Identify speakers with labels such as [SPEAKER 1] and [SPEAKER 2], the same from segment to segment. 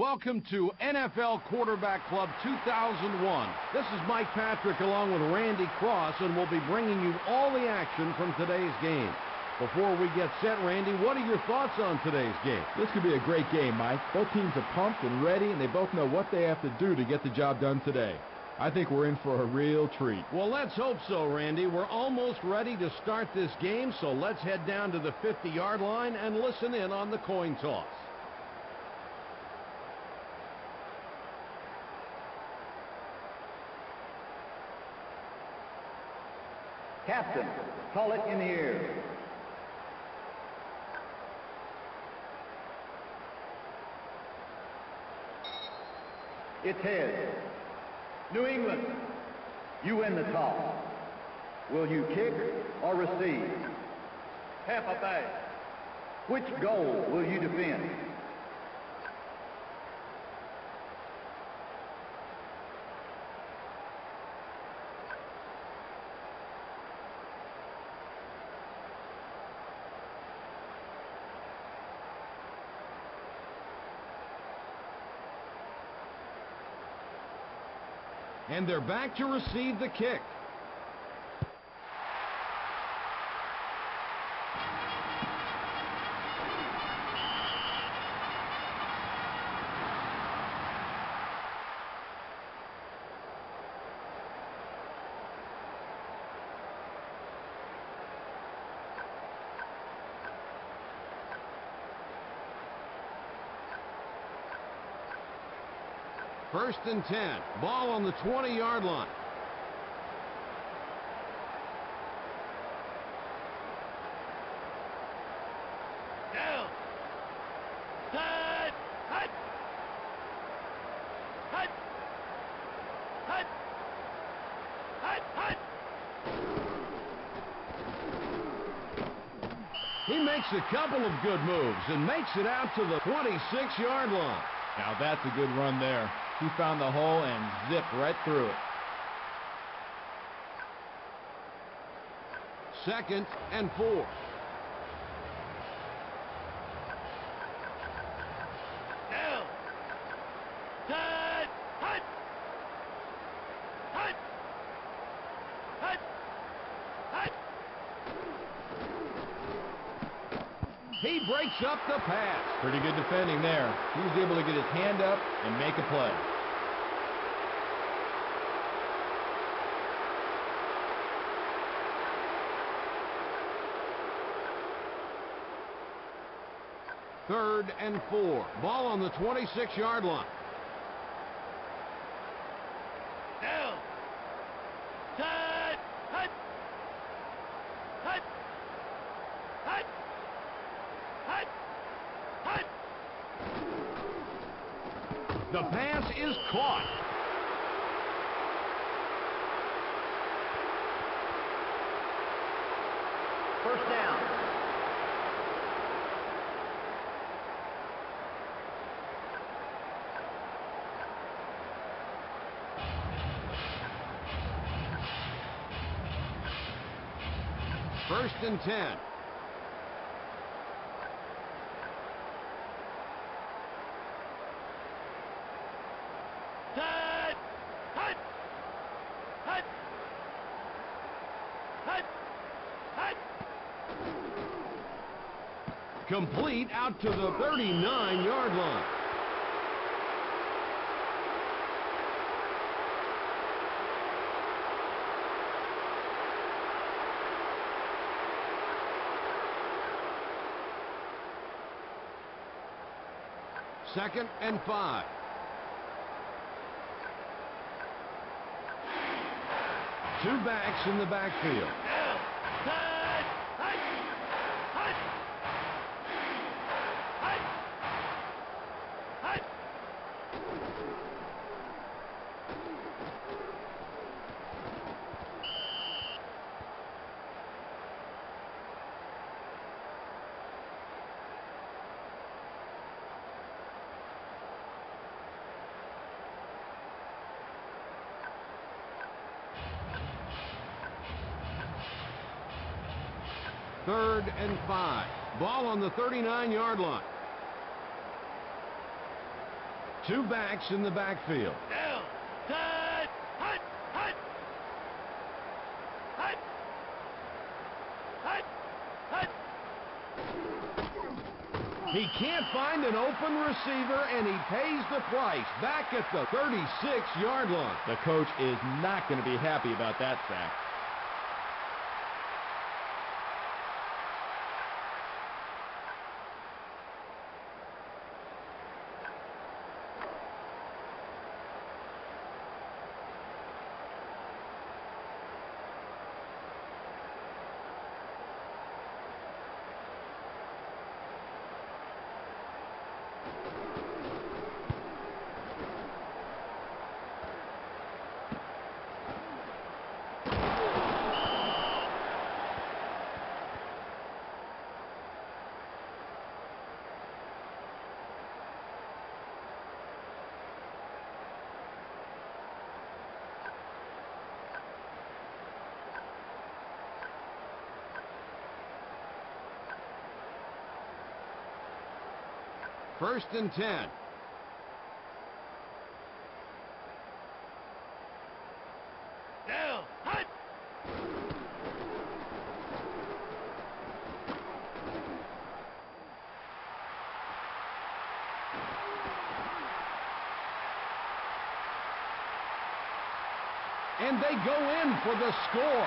[SPEAKER 1] Welcome to NFL Quarterback Club 2001. This is Mike Patrick along with Randy Cross, and we'll be bringing you all the action from today's game. Before we get set, Randy, what are your thoughts on today's game?
[SPEAKER 2] This could be a great game, Mike. Both teams are pumped and ready, and they both know what they have to do to get the job done today. I think we're in for a real treat.
[SPEAKER 1] Well, let's hope so, Randy. We're almost ready to start this game, so let's head down to the 50-yard line and listen in on the coin toss.
[SPEAKER 3] Captain, call it in the air. It's heads. New England, you win the toss. Will you kick or receive? Tampa Bay, which goal will you defend?
[SPEAKER 1] And they're back to receive the kick. First and 10. Ball on the 20-yard line.
[SPEAKER 4] Down. Hut. Hut. Hut. Hut. Hut. Hut.
[SPEAKER 1] He makes a couple of good moves and makes it out to the 26-yard line.
[SPEAKER 2] Now that's a good run there. He found the hole and zipped right through it.
[SPEAKER 1] Second and 4.
[SPEAKER 4] Down. Hut. Hut. Hut. Hut. Hut.
[SPEAKER 1] He breaks up the pass.
[SPEAKER 2] Pretty good defending there. He was able to get his hand up and make a play.
[SPEAKER 1] Third and 4. Ball on the 26-yard line.
[SPEAKER 4] Down. Hut. Hut. Hut. Hut. Hut. Hut.
[SPEAKER 1] The pass is caught.
[SPEAKER 3] First down.
[SPEAKER 1] First and 10.
[SPEAKER 4] Hut. Hut. Hut. Hut. Hut.
[SPEAKER 1] Complete out to the 39-yard line. Second and 5. Two backs in the backfield.
[SPEAKER 4] Down. Hut. Hut. Hut. Hut. Hut.
[SPEAKER 1] Third and 5. Ball on the 39-yard line. Two backs in the backfield.
[SPEAKER 4] Down. Set. Hut. Hut. Hut. Hut. Hut.
[SPEAKER 1] He can't find an open receiver, and he pays the price back at the 36-yard line.
[SPEAKER 2] The coach is not going to be happy about that sack.
[SPEAKER 1] First and 10.
[SPEAKER 4] Down. Hut.
[SPEAKER 1] And they go in for the score.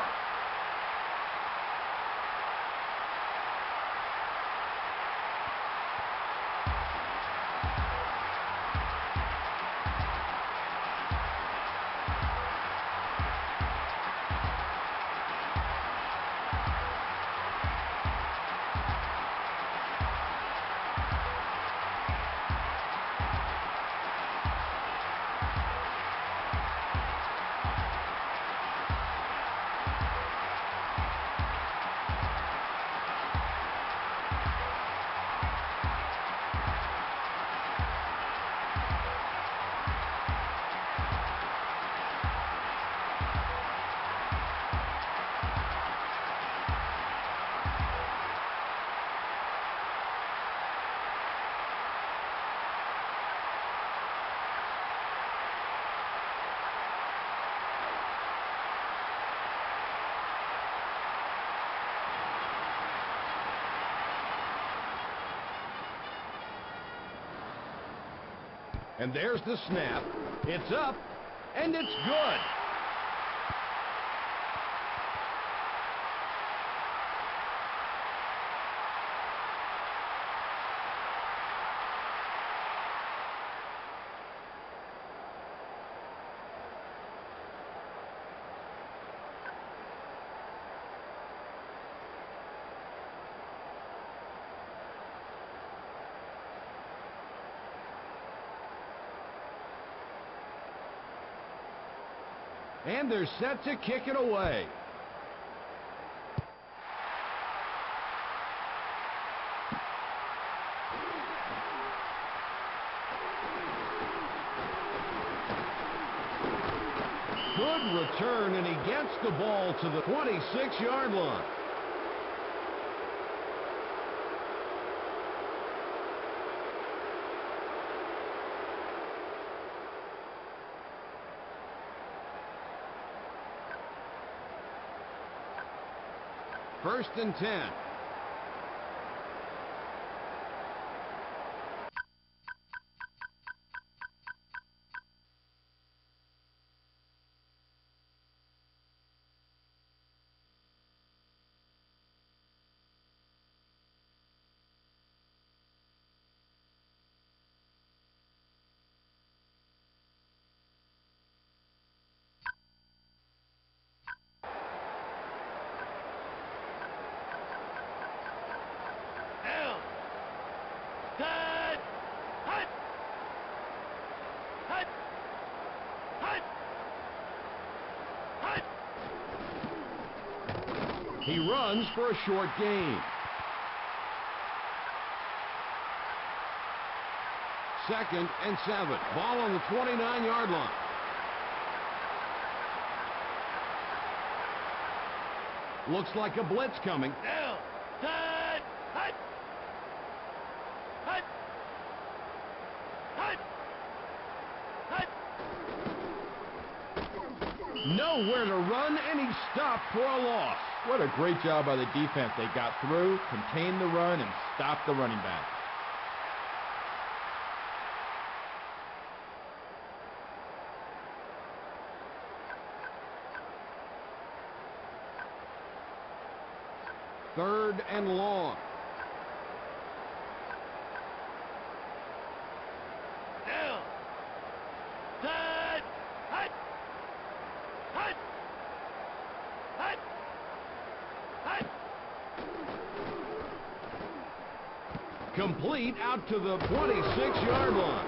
[SPEAKER 1] And there's the snap. It's up, and it's good. And they're set to kick it away. Good return, and he gets the ball to the 26-yard line. First and 10.
[SPEAKER 4] Down. Set. Hut. Hut. Hut. Hut.
[SPEAKER 1] He runs for a short gain. Second and 7. Ball on the 29-yard line. Looks like a blitz coming.
[SPEAKER 4] Down. Set. Hut. Hut. Hut.
[SPEAKER 1] Nowhere to run, and he stopped for a loss.
[SPEAKER 2] What a great job by the defense. They got through, contained the run, and stopped the running back.
[SPEAKER 1] Third and long.
[SPEAKER 4] Down. Set. Hut. Hut. Hut. Hut.
[SPEAKER 1] Complete out to the 26-yard line.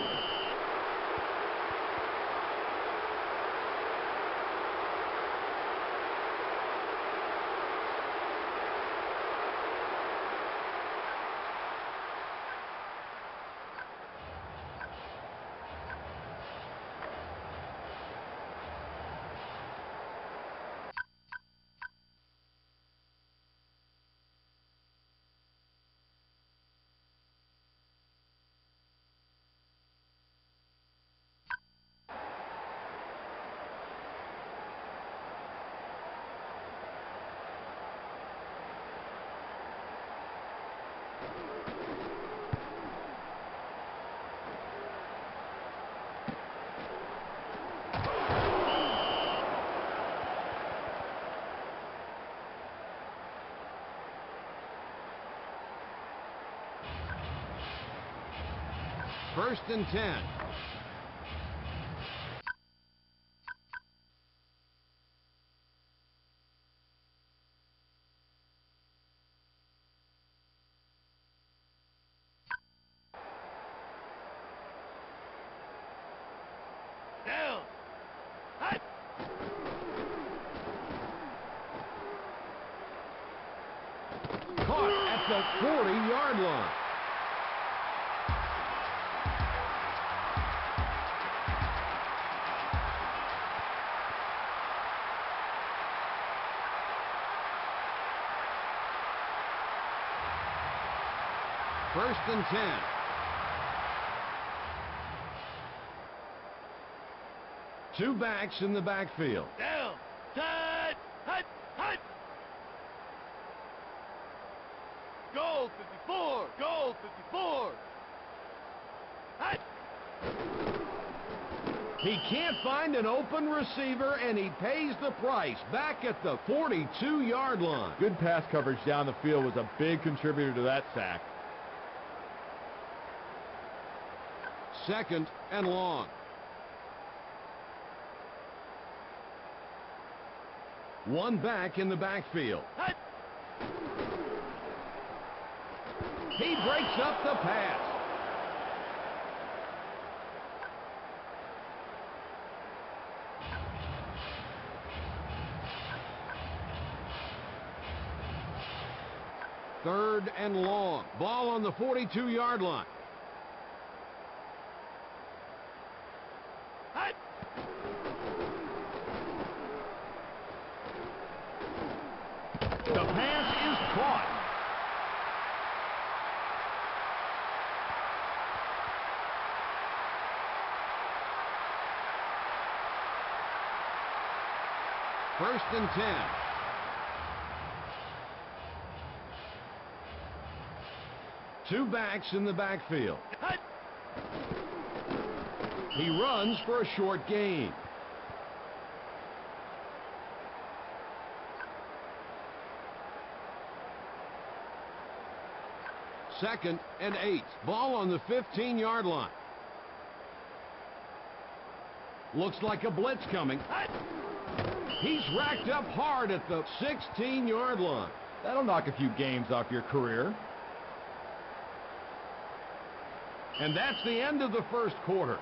[SPEAKER 1] First and 10.
[SPEAKER 4] Down. Hut.
[SPEAKER 1] Caught at the 40-yard line. First and 10. Two backs in the backfield.
[SPEAKER 4] Down. Set. Hut. Hut. Goal 54. Goal 54. Hut.
[SPEAKER 1] He can't find an open receiver, and he pays the price back at the 42-yard line.
[SPEAKER 2] Good pass coverage down the field was a big contributor to that sack.
[SPEAKER 1] Second and long. One back in the backfield.
[SPEAKER 4] Hut.
[SPEAKER 1] He breaks up the pass. Third and long. Ball on the 42-yard line.
[SPEAKER 4] Hut.
[SPEAKER 1] The pass is caught. First and 10. Two backs in the backfield.
[SPEAKER 4] Hut.
[SPEAKER 1] He runs for a short gain. Second and 8. Ball on the 15-yard line. Looks like a blitz coming.
[SPEAKER 4] Hut.
[SPEAKER 1] He's racked up hard at the 16-yard line.
[SPEAKER 2] That'll knock a few games off your career.
[SPEAKER 1] And that's the end of the first quarter.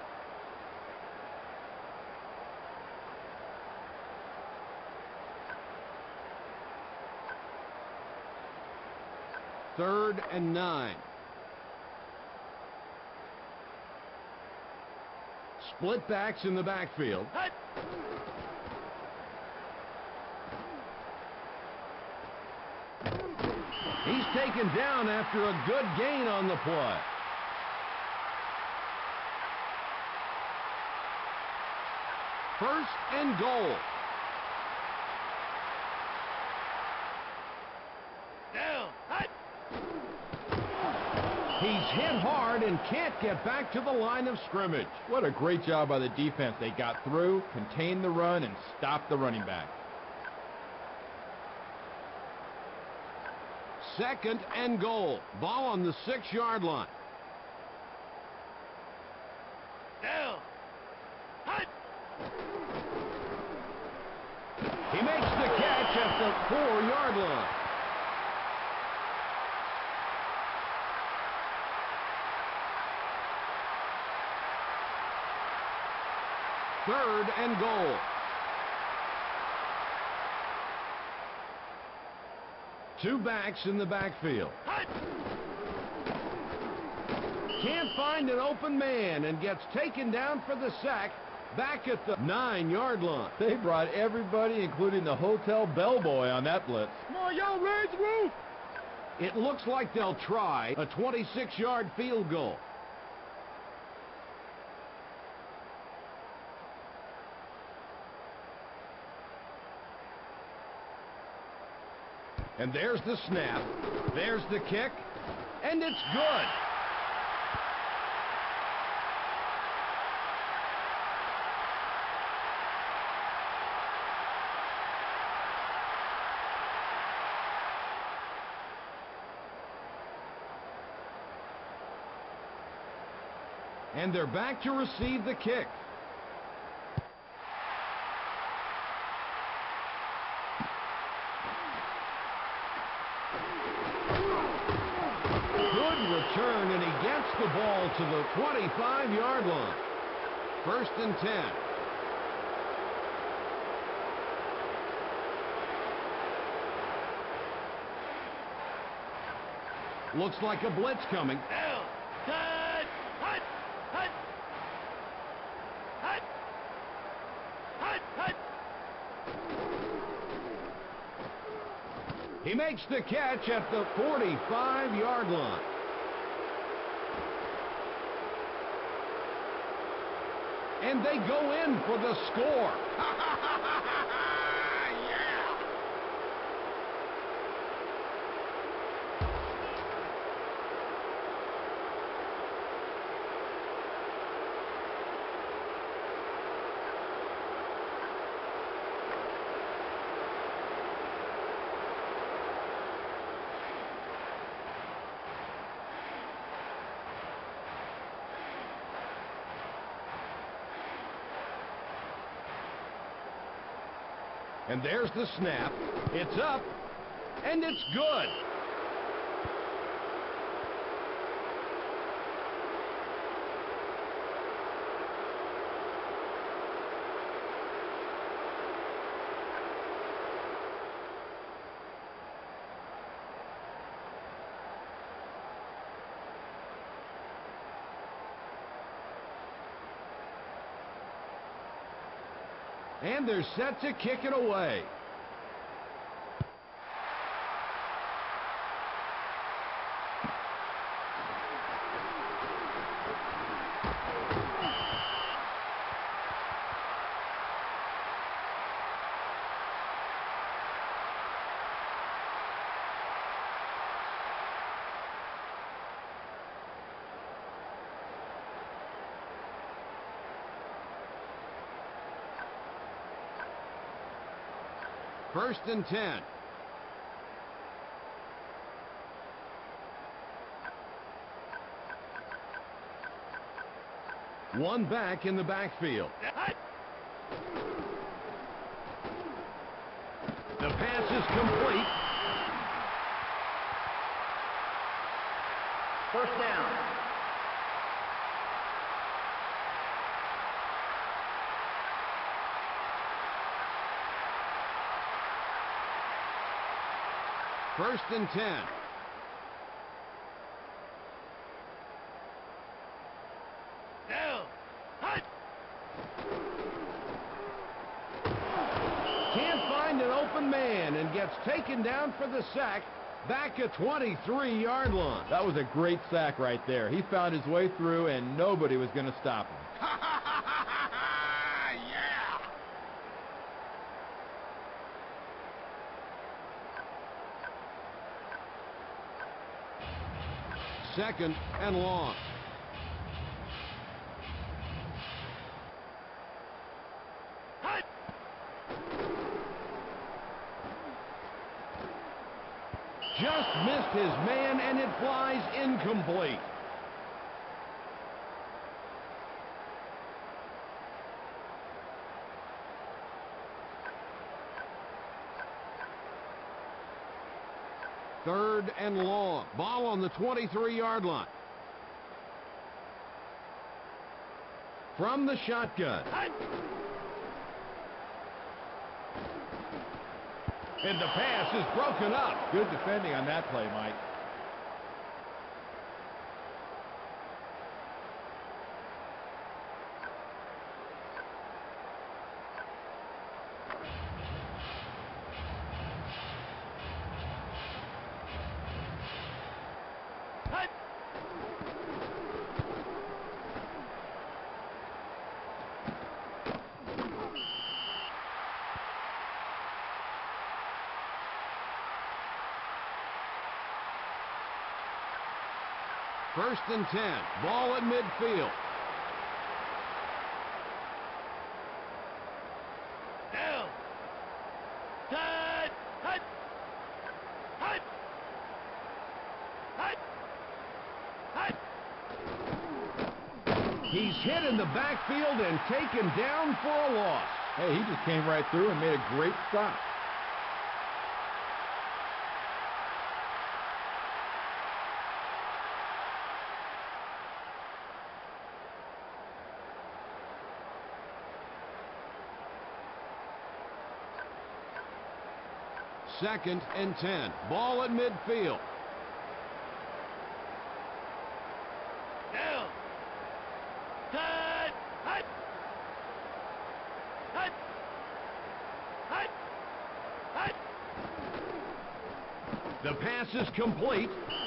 [SPEAKER 1] Third and 9. Split backs in the backfield.
[SPEAKER 4] Hut.
[SPEAKER 1] He's taken down after a good gain on the play. First and goal.
[SPEAKER 4] Down. Hut.
[SPEAKER 1] He's hit hard and can't get back to the line of scrimmage.
[SPEAKER 2] What a great job by the defense. They got through, contained the run, and stopped the running back.
[SPEAKER 1] Second and goal. Ball on the 6-yard line.
[SPEAKER 4] Down. Hut.
[SPEAKER 1] He makes the catch at the 4-yard line. Third and goal. Two backs in the backfield.
[SPEAKER 4] Hut.
[SPEAKER 1] Can't find an open man and gets taken down for the sack back at the 9-yard line.
[SPEAKER 2] They brought everybody, including the hotel bellboy, on that blitz.
[SPEAKER 1] Come on, y'all, raise the roof. It looks like they'll try a 26-yard field goal. And there's the snap. There's the kick. And it's good. And they're back to receive the kick. Return, and he gets the ball to the 25-yard line. First and 10. Looks like a blitz coming.
[SPEAKER 4] Down. Hut. Hut. Hut. Hut. Hut. Hut.
[SPEAKER 1] He makes the catch at the 45-yard line. And they go in for the score. Yeah! And there's the snap. It's up, and it's good. And they're set to kick it away. First and 10. One back in the backfield. The pass is complete.
[SPEAKER 3] First down.
[SPEAKER 1] First and 10.
[SPEAKER 4] Down. Hut.
[SPEAKER 1] Can't find an open man and gets taken down for the sack back at 23-yard line.
[SPEAKER 2] That was a great sack right there. He found his way through, and nobody was going to stop him.
[SPEAKER 1] Yeah! Second and long.
[SPEAKER 4] Hut!
[SPEAKER 1] Just missed his man, and it flies incomplete. Third and long. Ball on the 23-yard line. From the shotgun.
[SPEAKER 4] Hut!
[SPEAKER 1] And the pass is broken up.
[SPEAKER 2] Good defending on that play, Mike.
[SPEAKER 4] Hut!
[SPEAKER 1] First and 10. Ball at midfield.
[SPEAKER 4] Down! Done! Hut! Hut! Hut! Hut!
[SPEAKER 1] He's hit in the backfield and taken down for a loss.
[SPEAKER 2] Hey, he just came right through and made a great stop.
[SPEAKER 1] Second and 10. Ball at midfield.
[SPEAKER 4] Down! Done! Hut! Hut! Hut! Hut!
[SPEAKER 1] The pass is complete.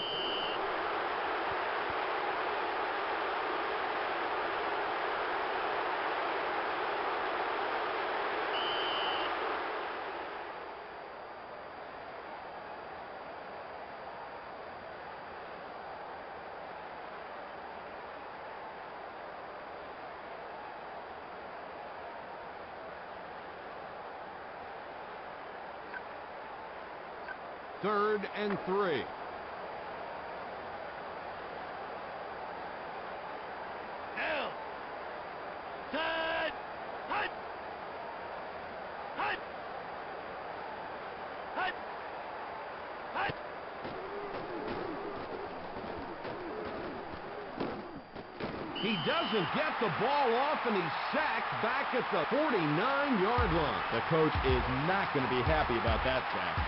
[SPEAKER 1] Third and 3.
[SPEAKER 4] Down! Done! Hut! Hut! Hut! Hut!
[SPEAKER 1] He doesn't get the ball off, and he's sacked back at the 49-yard line.
[SPEAKER 2] The coach is not going to be happy about that sack.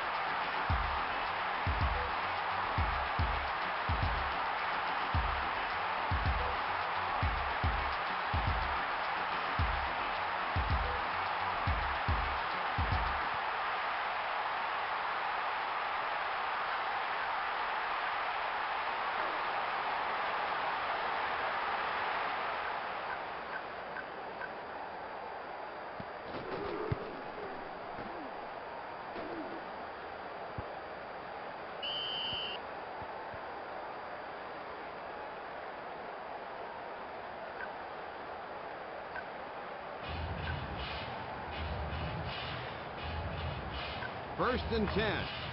[SPEAKER 1] First and 10.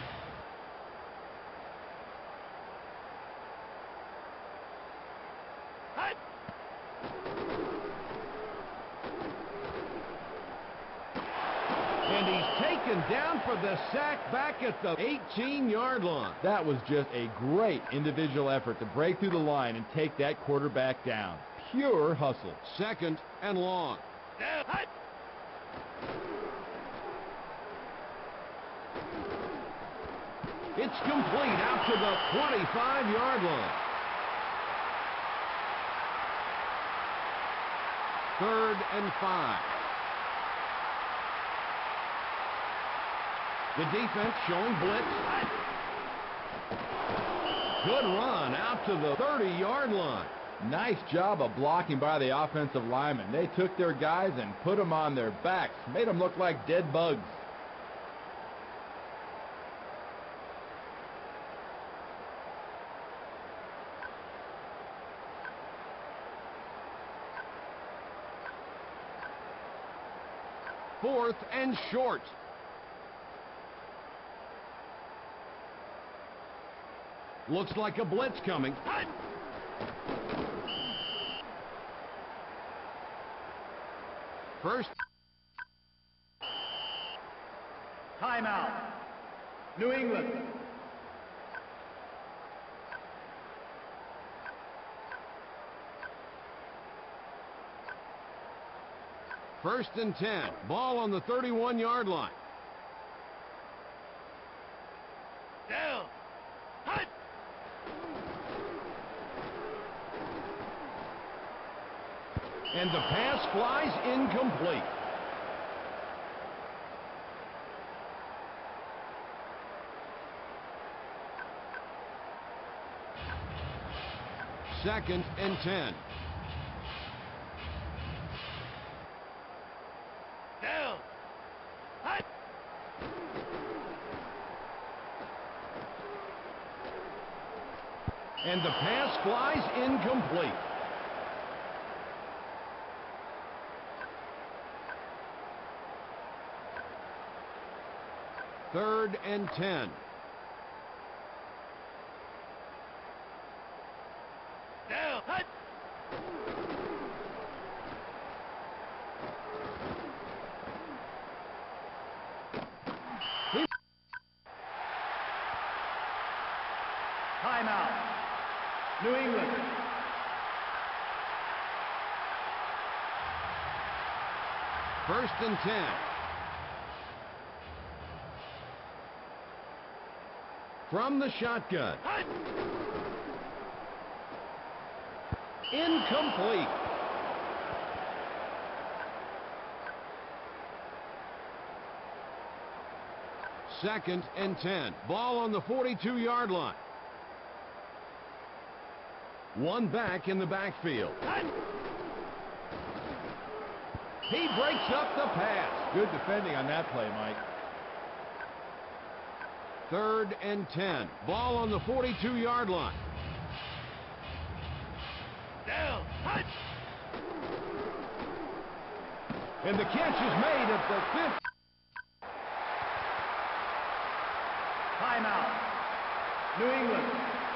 [SPEAKER 4] Hut!
[SPEAKER 1] And he's taken down for the sack back at the 18-yard line.
[SPEAKER 2] That was just a great individual effort to break through the line and take that quarterback down. Pure hustle.
[SPEAKER 1] Second and long.
[SPEAKER 4] Down! Hut!
[SPEAKER 1] It's complete out to the 25-yard line. Third and 5. The defense showing blitz. Good run out to the 30-yard line.
[SPEAKER 2] Nice job of blocking by the offensive linemen. They took their guys and put them on their backs, made them look like dead bugs.
[SPEAKER 1] 4th and short. Looks like a blitz coming.
[SPEAKER 4] Hut.
[SPEAKER 1] First.
[SPEAKER 3] Timeout. New England.
[SPEAKER 1] First and 10. Ball on the 31-yard line.
[SPEAKER 4] Down. Hut.
[SPEAKER 1] And the pass flies incomplete. Second and 10.
[SPEAKER 4] Down. Hut.
[SPEAKER 1] And the pass flies incomplete. Third and 10.
[SPEAKER 4] Down. Hut.
[SPEAKER 3] Timeout. New England.
[SPEAKER 1] First and 10. From the shotgun.
[SPEAKER 4] Hut.
[SPEAKER 1] Incomplete. Second and 10. Ball on the 42-yard line. One back in the backfield.
[SPEAKER 4] Hut.
[SPEAKER 1] He breaks up the pass.
[SPEAKER 2] Good defending on that play, Mike.
[SPEAKER 1] Third and 10. Ball on the 42-yard line.
[SPEAKER 4] Down. Hut.
[SPEAKER 1] And the catch is made at the 5th.
[SPEAKER 3] Timeout. New England.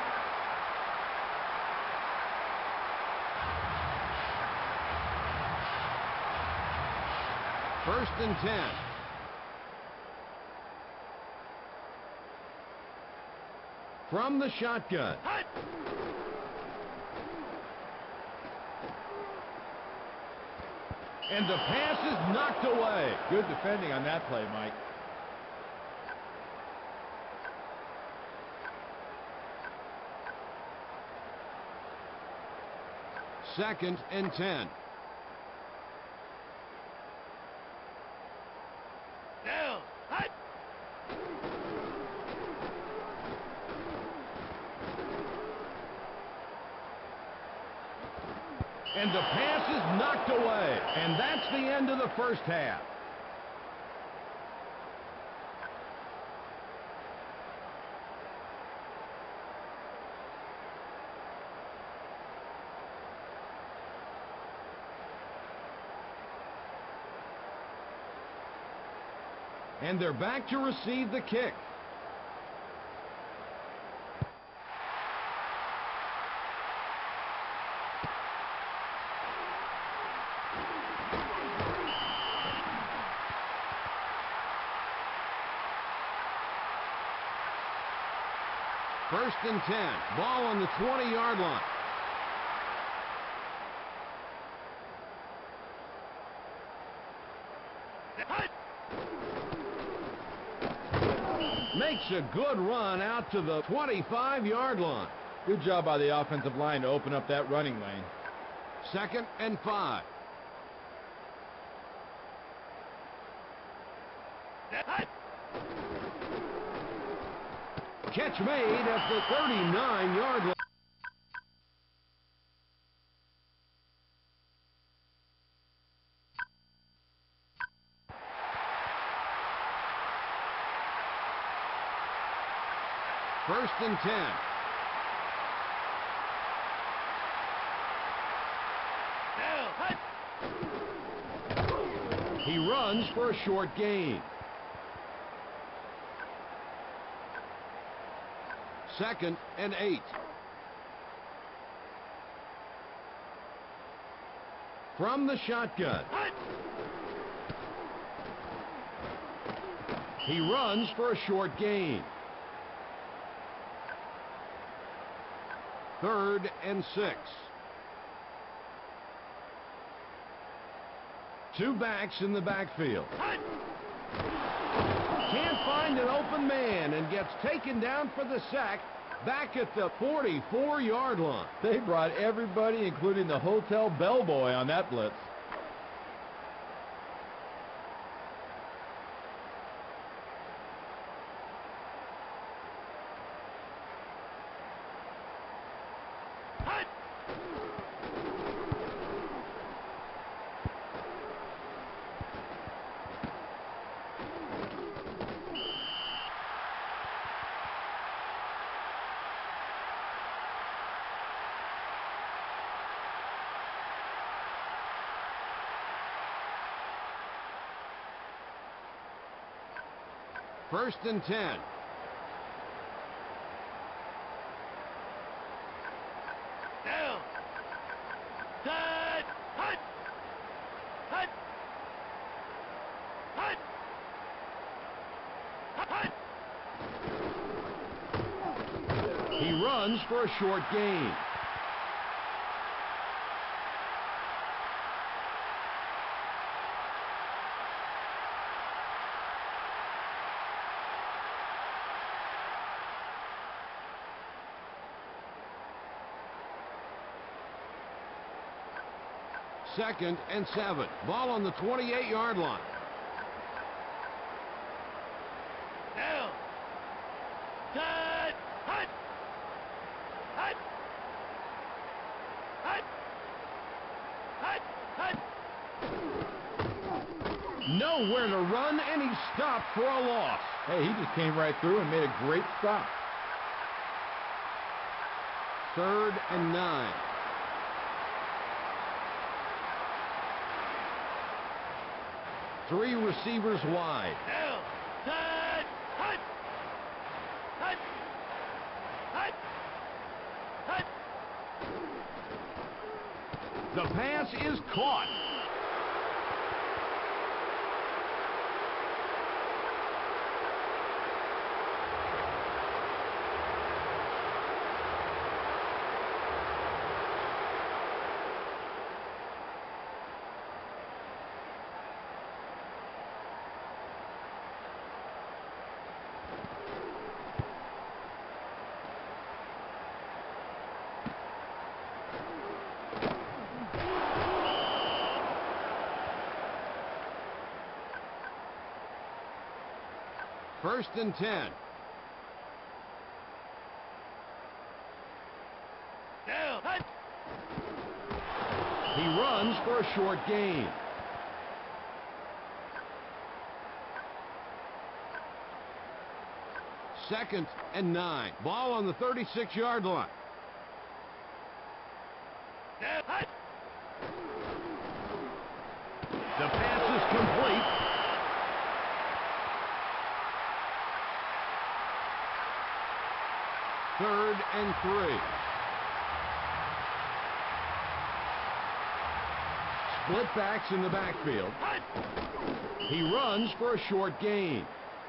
[SPEAKER 1] First and 10. From the shotgun.
[SPEAKER 4] Hut.
[SPEAKER 1] And the pass is knocked away.
[SPEAKER 2] Good defending on that play, Mike.
[SPEAKER 1] Second and 10.
[SPEAKER 4] Down. Hut.
[SPEAKER 1] And the pass is knocked away. And that's the end of the first half. And they're back to receive the kick. First and 10. Ball on the 20-yard line.
[SPEAKER 4] Hut.
[SPEAKER 1] Makes a good run out to the 25-yard line.
[SPEAKER 2] Good job by the offensive line to open up that running lane.
[SPEAKER 1] Second and 5.
[SPEAKER 4] Hut.
[SPEAKER 1] Catch made at the 39-yard line. First and 10.
[SPEAKER 4] Down. Hut.
[SPEAKER 1] He runs for a short gain. 2nd and 8. From the shotgun. He runs for a short gain. 3rd and 6. 2 backs in the backfield. Can't find an open man and gets taken down for the sack back at the 44-yard line.
[SPEAKER 2] They brought everybody, including the hotel bellboy, on that blitz.
[SPEAKER 1] First and 10.
[SPEAKER 4] Down. Set. Hut. Hut. Hut. Hut.
[SPEAKER 1] He runs for a short gain. Second and 7. Ball on the 28-yard line.
[SPEAKER 4] Down. Set. Hut. Hut. Hut. Hut. Hut.
[SPEAKER 1] Nowhere to run, and he stopped for a loss.
[SPEAKER 2] Hey, he just came right through and made a great stop.
[SPEAKER 1] 3rd and 9. Three receivers wide.
[SPEAKER 4] Down. Set. Hut. Hut. Hut. Hut.
[SPEAKER 1] The pass is caught. First and 10.
[SPEAKER 4] Down. Hut.
[SPEAKER 1] He runs for a short gain. Second and 9. Ball on the 36-yard line.
[SPEAKER 4] Down. Hut.
[SPEAKER 1] The pass is complete. Third and 3. Split backs in the backfield. He runs for a short gain.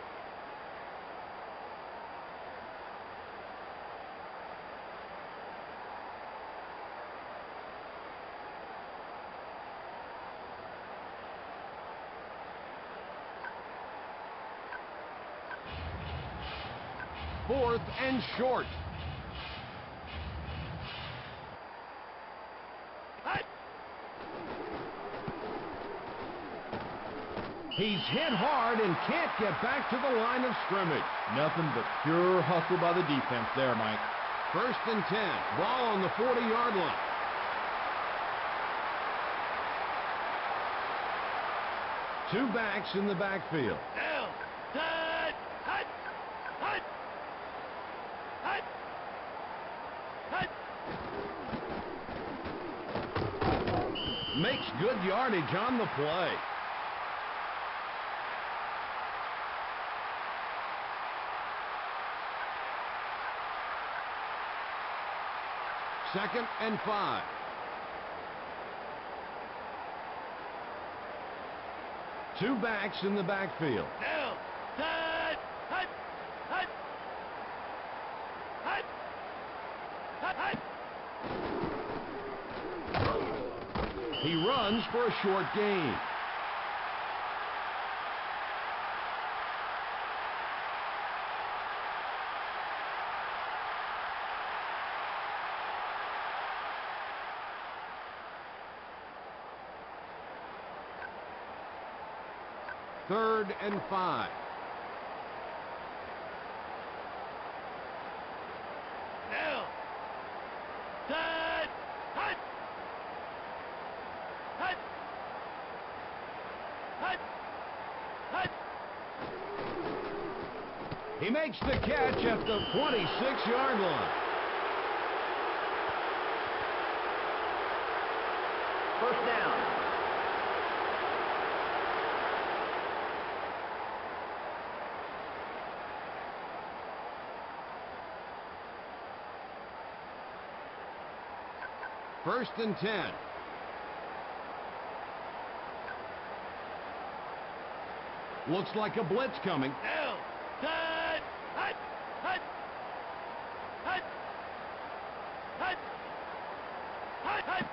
[SPEAKER 1] Fourth and short. He's hit hard and can't get back to the line of scrimmage.
[SPEAKER 2] Nothing but pure hustle by the defense there, Mike.
[SPEAKER 1] First and 10. Ball on the 40-yard line. Two backs in the backfield.
[SPEAKER 4] Down. Set. Hut. Hut. Hut. Hut.
[SPEAKER 1] Makes good yardage on the play. 2nd and 5. Two backs in the backfield.
[SPEAKER 4] Down. Set. Hut. Hut. Hut. Hut. Hut.
[SPEAKER 1] He runs for a short gain. Third and 5.
[SPEAKER 4] Down. Set. Hut. Hut. Hut. Hut.
[SPEAKER 1] He makes the catch at the 26-yard line.
[SPEAKER 3] First down.
[SPEAKER 1] First and 10. Looks like a blitz coming.
[SPEAKER 4] Down. Set. Hut. Hut. Hut. Hut. Hut. Hut.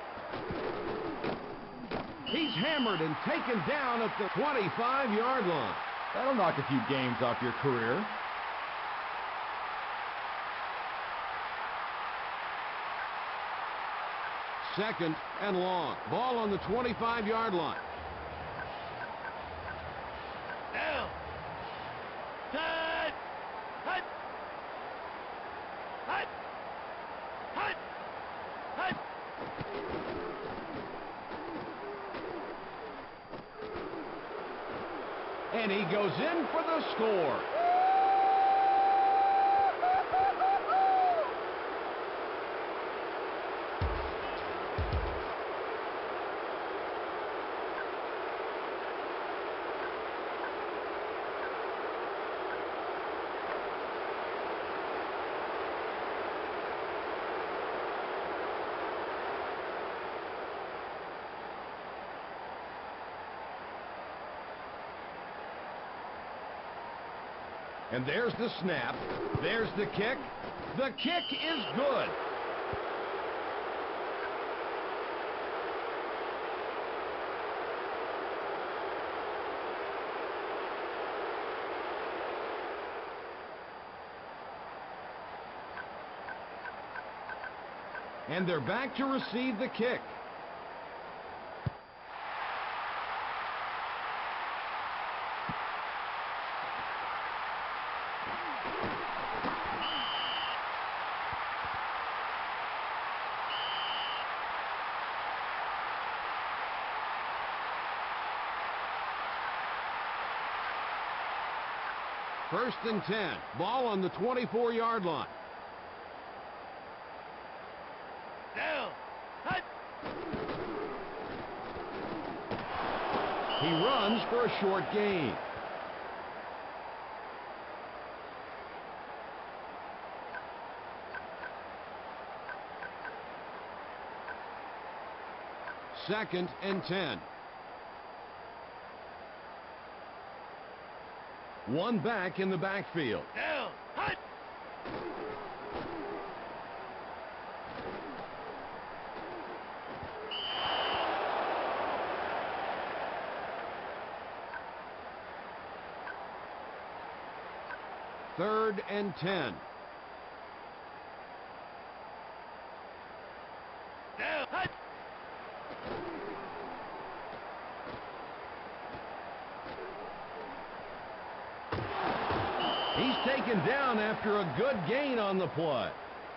[SPEAKER 1] He's hammered and taken down at the 25-yard line.
[SPEAKER 2] That'll knock a few games off your career.
[SPEAKER 1] Second and long. Ball on the 25-yard line.
[SPEAKER 4] Down. Set. Hut. Hut. Hut. Hut.
[SPEAKER 1] And he goes in for the score. And there's the snap. There's the kick. The kick is good. And they're back to receive the kick. First and 10. Ball on the 24-yard line.
[SPEAKER 4] Down. Hut.
[SPEAKER 1] He runs for a short gain. Second and 10. One back in the backfield.
[SPEAKER 4] Down. Hut.
[SPEAKER 1] Third and 10.
[SPEAKER 4] Down. Hut.
[SPEAKER 1] He's taken down after a good gain on the play.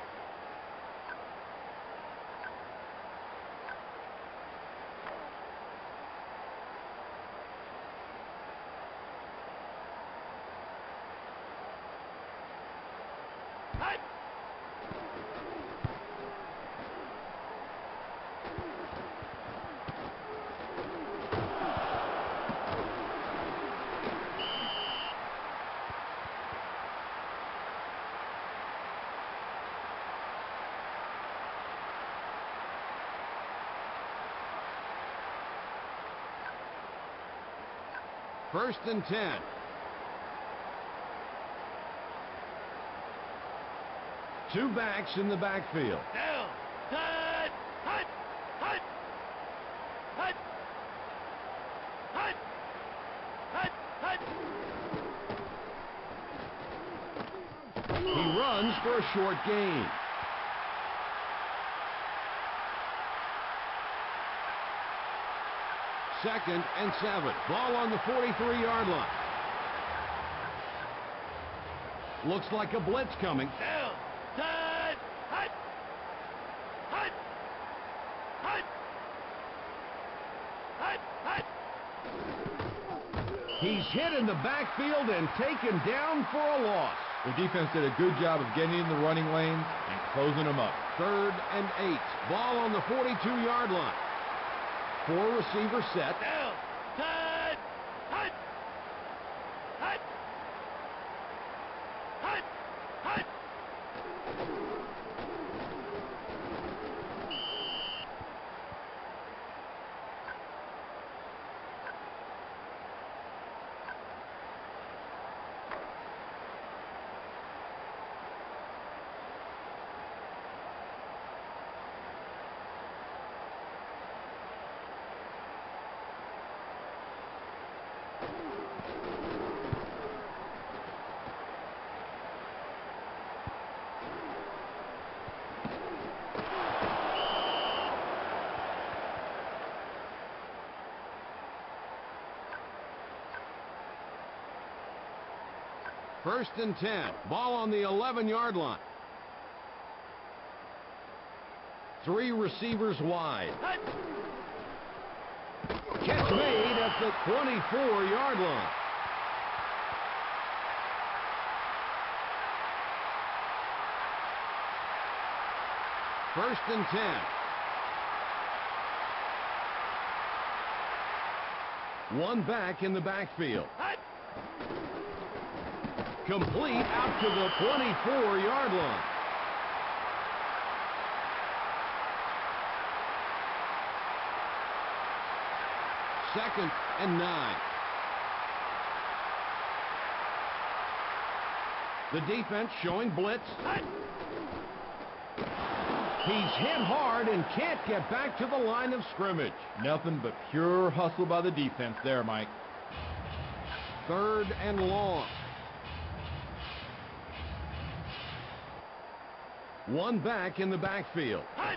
[SPEAKER 4] Hut.
[SPEAKER 1] First and 10. Two backs in the backfield.
[SPEAKER 4] Down. Hut. Hut. Hut. Hut. Hut. Hut. Hut.
[SPEAKER 1] He runs for a short gain. Second and 7. Ball on the 43-yard line. Looks like a blitz coming.
[SPEAKER 4] Down. Hut. Hut. Hut. Hut. Hut. Hut.
[SPEAKER 1] He's hit in the backfield and taken down for a loss.
[SPEAKER 2] The defense did a good job of getting in the running lanes and closing them up.
[SPEAKER 1] Third and 8. Ball on the 42-yard line. Four receivers set.
[SPEAKER 4] Down. Hut. Hut. Hut. Hut. Hut.
[SPEAKER 1] First and 10. Ball on the 11-yard line. Three receivers wide.
[SPEAKER 4] Hut.
[SPEAKER 1] Catch made at the 24-yard line. First and 10. One back in the backfield.
[SPEAKER 4] Hut.
[SPEAKER 1] Complete out to the 24-yard line. Second and 9. The defense showing blitz.
[SPEAKER 4] Hut.
[SPEAKER 1] He's hit hard and can't get back to the line of scrimmage.
[SPEAKER 2] Nothing but pure hustle by the defense there, Mike.
[SPEAKER 1] Third and long. One back in the backfield.
[SPEAKER 4] Hut.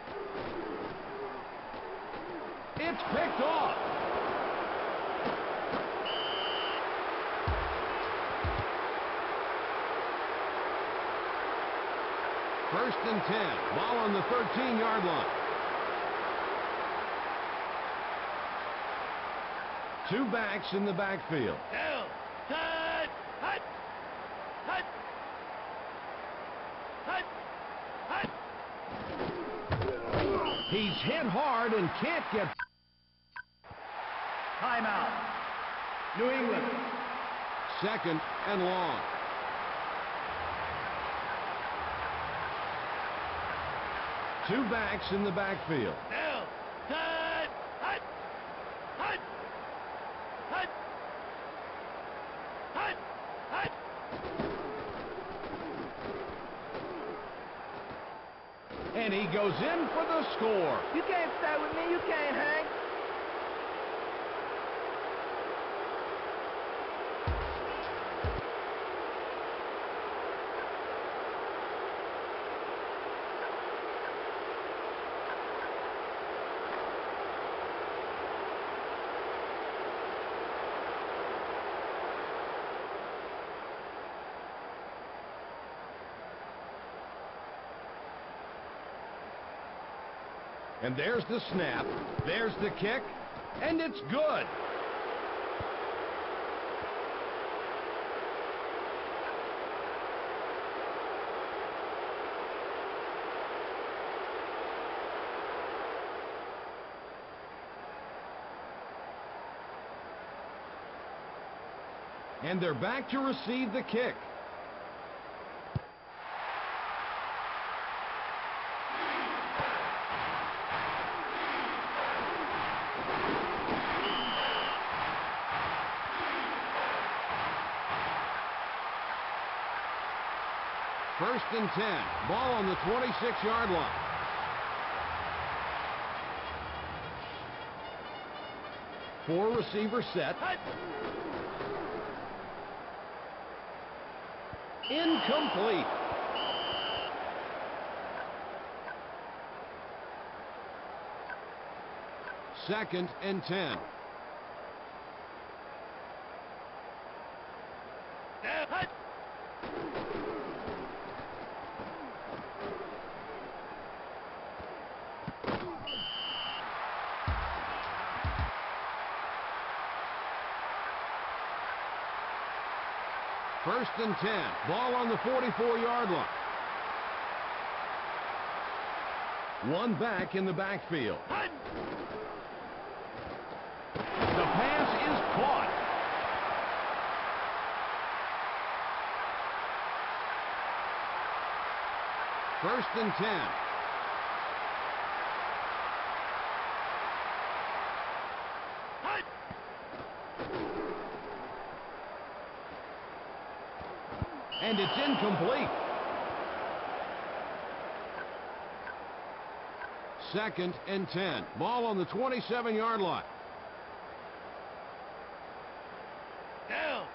[SPEAKER 1] It's picked off. First and 10. Ball on the 13-yard line. Two backs in the backfield.
[SPEAKER 4] Down. Hut. Hut. Hut. Hut. Hut.
[SPEAKER 1] He's hit hard and can't get.
[SPEAKER 3] Timeout. New England.
[SPEAKER 1] Second and long. Two backs in the backfield.
[SPEAKER 4] Down. Hut. Hut. Hut. Hut. Hut. Hut.
[SPEAKER 1] And he goes in for the score.
[SPEAKER 5] You can't stay with me. You can't hang.
[SPEAKER 1] And there's the snap. There's the kick. And it's good. And they're back to receive the kick. First and 10. Ball on the 26-yard line. Four receiver set. Incomplete. Second and 10. First and 10. Ball on the 44-yard line. One back in the backfield. The pass is caught. First and 10. And it's incomplete. Second and 10. Ball on the 27-yard line.
[SPEAKER 4] Down.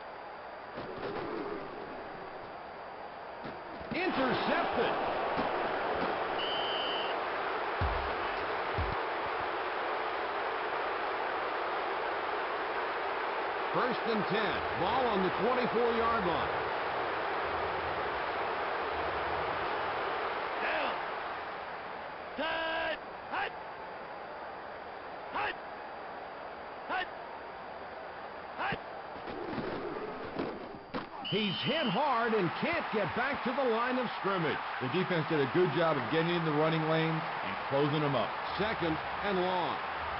[SPEAKER 1] Intercepted. First and 10. Ball on the 24-yard line. He's hit hard and can't get back to the line of scrimmage.
[SPEAKER 2] The defense did a good job of getting in the running lanes and closing them up.
[SPEAKER 1] Second and long.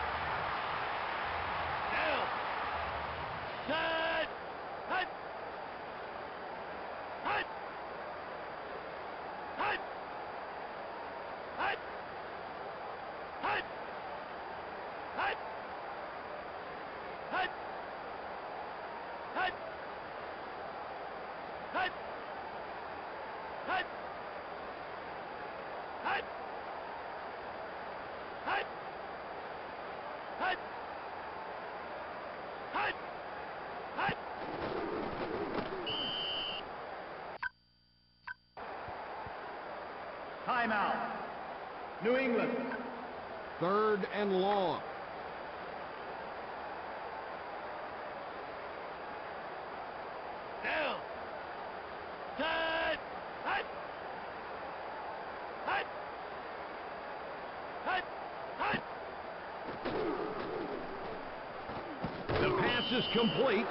[SPEAKER 4] Down. Set. Hut. Hut. Hut. Hut. Hut. Hut. Hut. Hut. Hut! Hut! Hut! Hut! Hut! Hut! Hut!
[SPEAKER 3] Timeout. New England.
[SPEAKER 1] Third and long.
[SPEAKER 4] Down. Set. Hut. Hut. Hut. Hut.
[SPEAKER 1] The pass is complete.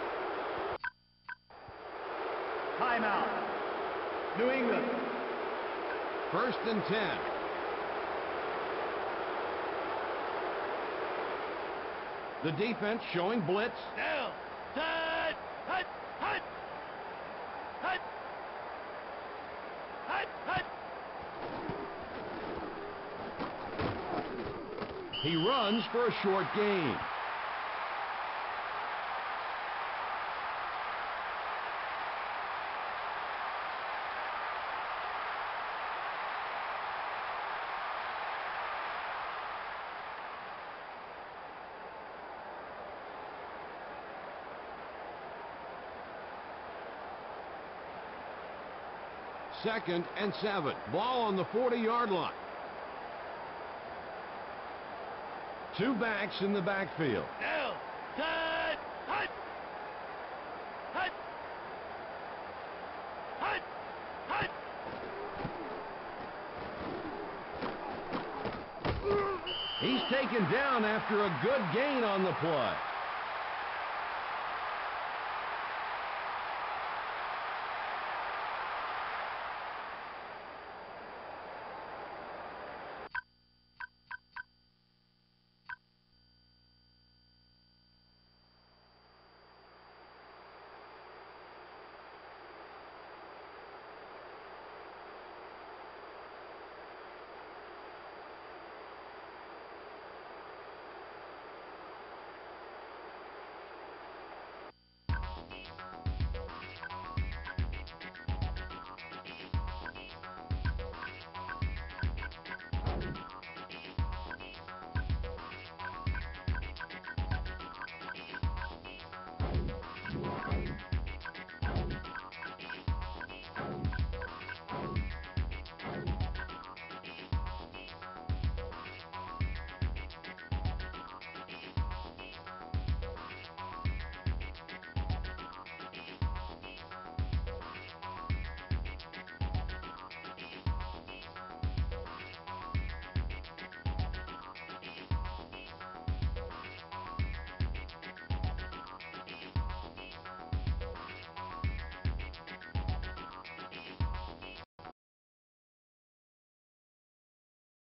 [SPEAKER 3] Timeout. New England.
[SPEAKER 1] First and 10. The defense showing blitz.
[SPEAKER 4] Down. Set. Hut. Hut. Hut. Hut. Hut.
[SPEAKER 1] He runs for a short gain. Second and 7. Ball on the 40-yard line. Two backs in the backfield.
[SPEAKER 4] Down. Set. Hut. Hut. Hut. Hut.
[SPEAKER 1] He's taken down after a good gain on the play.